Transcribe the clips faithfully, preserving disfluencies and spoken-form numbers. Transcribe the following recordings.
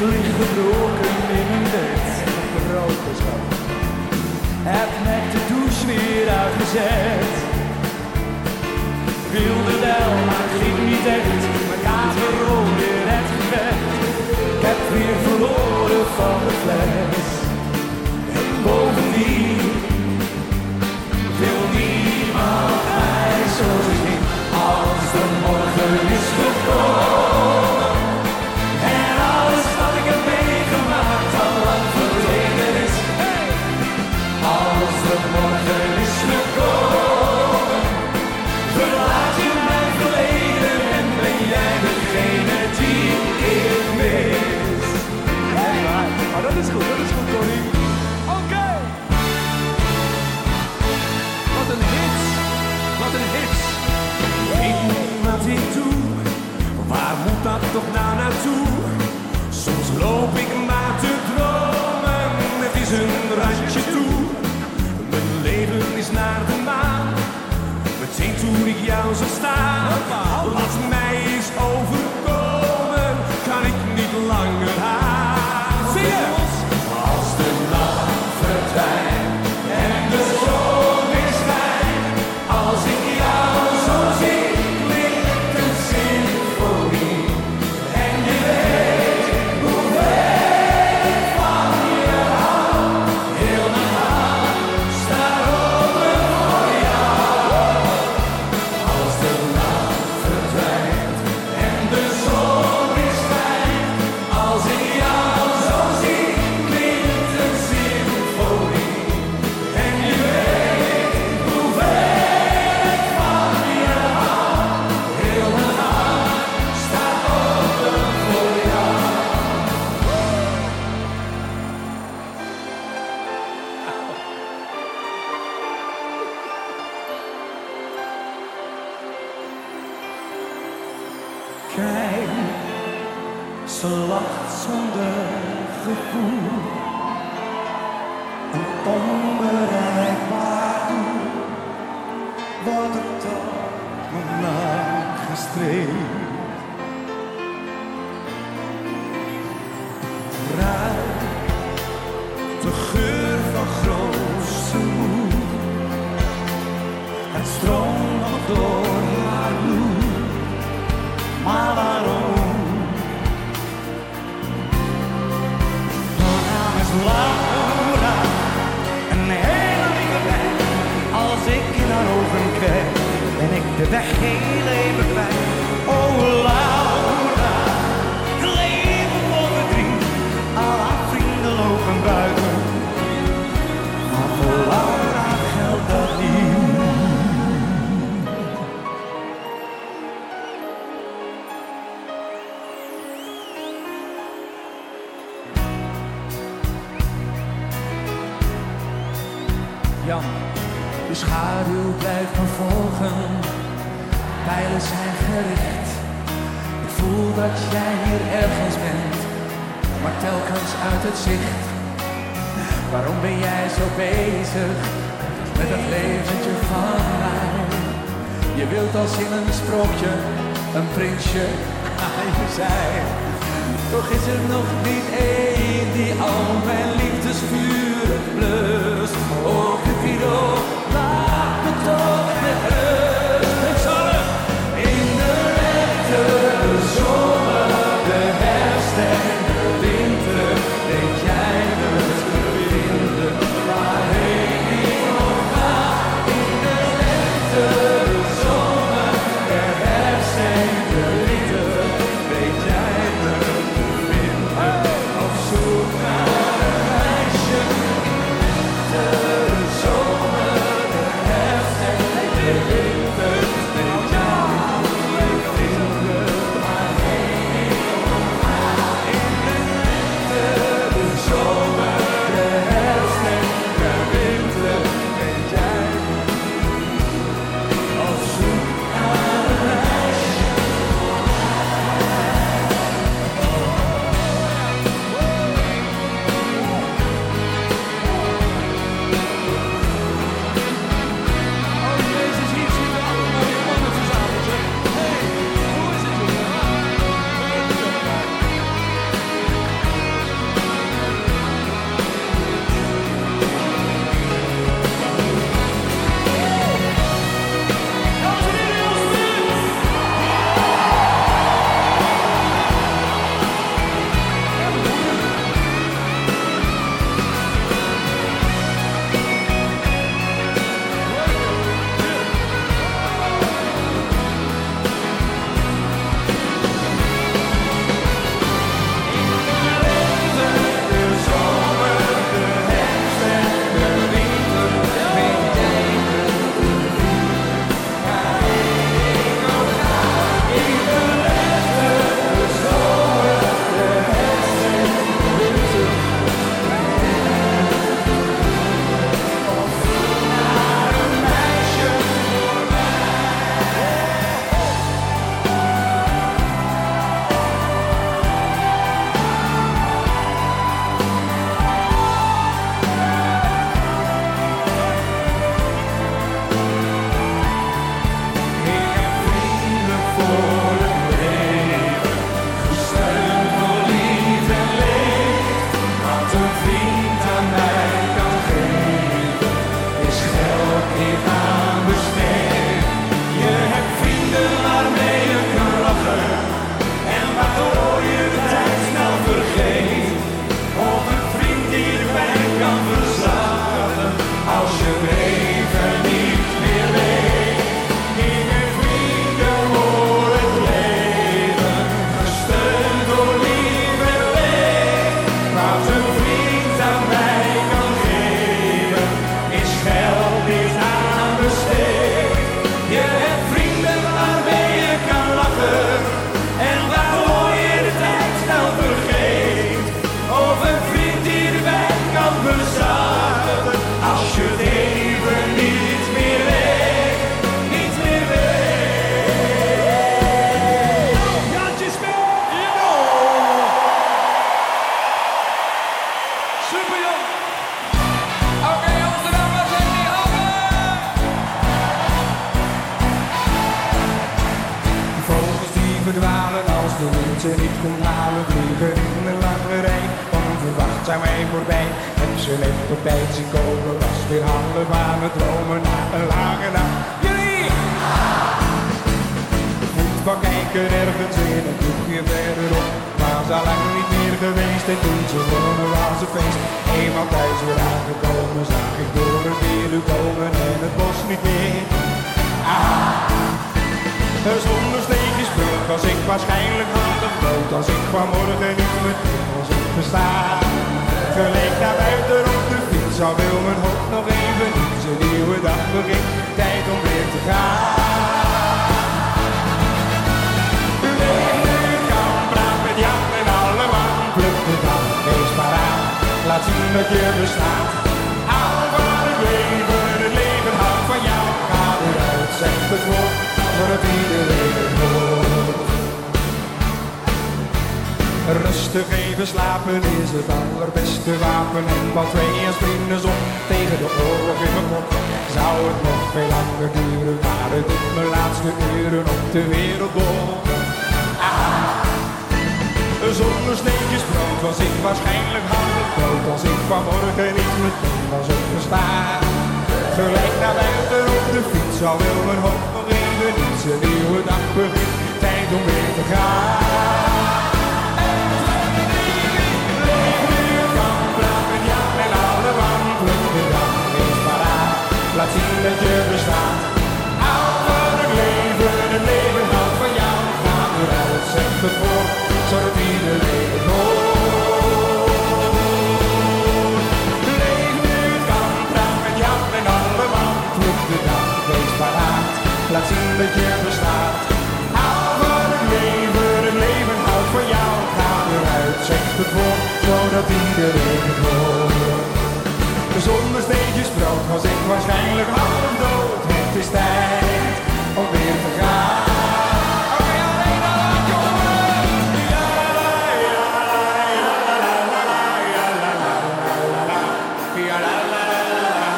lig gebroken in een bed. Gebroken schat. Heb net de douche weer uitgezet. Wilde wel, maar het ging niet echt. Mijn kamer weer het gevecht. Ik heb weer verloren van de fles. En bovendien wil niemand mij zo zien als de morgen is gekomen. En alles wat ik heb meegemaakt al lang verdwenen is. Als de morgen is gekomen, verlaat je mijn verleden en ben jij degene die ik mis. Hey, maar dat is goed, dat is goed, Connie. Oké. Okay. Wat een hit, wat een hit. Ik weet wat ik doe, waar moet dat toch nou naartoe? Soms loop ik maar te dromen, het is een randje toe. Mijn leven is naar de maan, meteen toen ik jou zag staan. Wat mij is overkomen, kan ik niet langer aan. Zie je? Als de nacht verdwijnt en de zon weer schijnt, als ik jou zo zie, klinkt een symfonie. En je weet hoeveel ik van je hou. Heel mijn hart staat open voor jou. Als de nacht verdwijnt en de zon weer schijnt, als ik jou zo zie, klinkt een symfonie. En je weet hoeveel ik van je hou. Heel mijn hart staat open voor jou. Kijk, ze lacht zonder gevoel. Een onbereikbaar doel. Wat het toch nog lang gestreefd. Ruik de geur van grootste moed. Het stroomt nog door haar bloed. Maar waarom? Haar naam is Laura, een hele lieve meid. Als ik in haar ogen kijk, ben ik de weg heel even kwijt. Oh Laura, het leven vol verdriet, al haar vrienden lopen buiten. Maar voor Laura geldt dat niet. Jan, de schaduw blijft me volgen, pijlen zijn gericht. Ik voel dat jij hier ergens bent, maar telkens uit het zicht. Waarom ben jij zo bezig met dat leventje van mij? Je wilt als in een sprookje een prinsje aan je zij. Toch is er nog niet één die al mijn liefdesvuur blust. Oh Cupido, laat me toch met rust. Ik zal het in de lente, de zomer, de herfst en de winter. Weet jij me te vinden, waarheen ik ook ga. In de lente, de zomer, de herfst en de winter. Weet jij me te vinden, op zoek naar aan mij kan geven, is geld niet aan besteed. Je hebt vrienden waarmee je kan lachen en waardoor je de tijd snel vergeet. Of een vriend die de wijn kan bezagen als je het even niet meer weet, niet meer weet. Jantje Smit! Ja! Super Jan! Oké, Amsterdam, waar zijn die handen? Vogels die verdwalen als de wind ze niet komt halen, vliegen in een lange rij. Onverwacht zijn wij voorbij, heb ze net op tijd zien komen, was weer half aan het dromen na een lange nacht. Jullie! De voetbal kijken ergens in een groepje verderop, maar ze al lang niet meer geweest en toen ze wonnen was het feest. Eenmaal thuis weer aangekomen, zag ik door het wielen komen en het bos niet meer. Ah. Zonder steekjes brug was ik waarschijnlijk handig dood als ik vanmorgen niet met was opgestaan. Gelijk naar buiten op de fiets, al wil mijn hoofd nog even niet. Een nieuwe dag begint, tijd om weer te gaan. Leef nu kan, praat met Jan en alle man. Pluk de dag, wees paraat, laat zien dat je bestaat. Al van het leven, het leven houdt van jou. Ga eruit, zeg het woord, zodat iedereen het hoort. Rustig even slapen is het allerbeste wapen. En wat twee als vrienden zon tegen de oorlog in mijn kop. Zou het nog veel langer duren, maar het doet mijn laatste uren op de wereldbol. Ah. Zonder sneetjes brood was ik waarschijnlijk half dood als ik vanmorgen niet meteen was opgestaan. Gelijk naar buiten op de fiets, al wil mijn hoofd nog even niet. Een nieuwe dag begint, tijd om weer te gaan. En leef nu kan, praat met Jan en alle man. Pluk de dag, wees paraat, laat zien dat je bestaat. Al van het leven, het leven houdt van jou. Ga eruit, zeg het voor, zodat iedereen het hoort. Leef nu kan, praat met Jan en alle man. Pluk de dag, wees paraat, laat zien dat je bestaat. Hou van het leven, het leven houdt van jou. Ga eruit, zeg het voor, zodat iedereen het hoort. Zonder steentjes brood was ik waarschijnlijk half dood. Het is tijd om weer te gaan. Oké, alleen al aan jongen. Ja, la, ja, ja, la, la, la, ja, la, la, la, la, ja, la, la, la, la.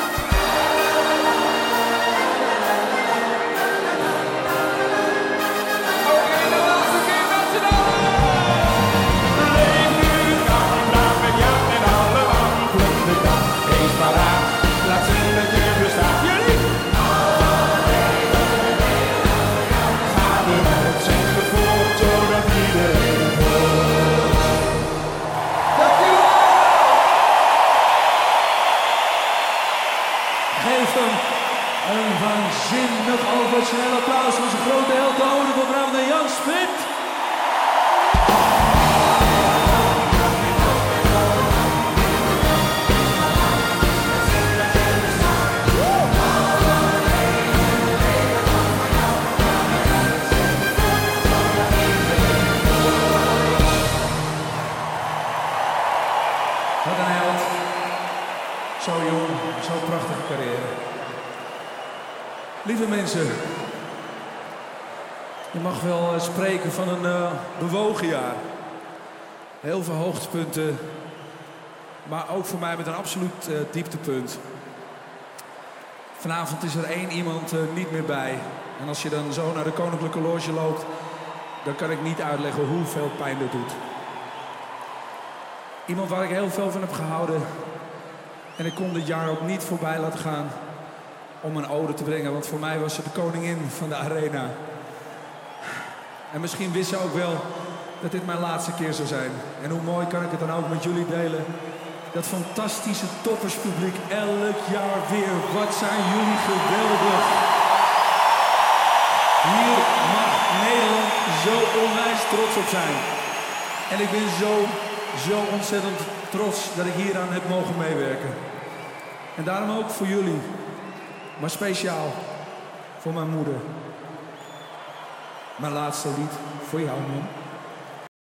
Oké, de laatste keer met z'n allen. Leef nu kan, praat met Jan en alle man. Pluk de dag, wees paraat, laat zien dat je bestaat. Jullie! Ga eruit, zeg het voort, zodat iedereen het hoort. Dankjewel! Geef hem een waanzinnig oversnel applaus voor zijn grote held, de ode van Brand en Jan Smit. Wat een held. Zo jong, zo'n prachtige carrière. Lieve mensen, je mag wel uh, spreken van een uh, bewogen jaar. Heel veel hoogtepunten, maar ook voor mij met een absoluut uh, dieptepunt. Vanavond is er één iemand uh, niet meer bij. En als je dan zo naar de Koninklijke Loge loopt, dan kan ik niet uitleggen hoeveel pijn dat doet. Iemand waar ik heel veel van heb gehouden. En ik kon dit jaar ook niet voorbij laten gaan om een ode te brengen. Want voor mij was ze de koningin van de arena. En misschien wist ze ook wel dat dit mijn laatste keer zou zijn. En hoe mooi kan ik het dan ook met jullie delen. Dat fantastische topperspubliek elk jaar weer. Wat zijn jullie geweldig. Hier mag Nederland zo onwijs trots op zijn. En ik ben zo zo ontzettend trots dat ik hieraan heb mogen meewerken. En daarom ook voor jullie, maar speciaal voor mijn moeder. Mijn laatste lied voor jou, man.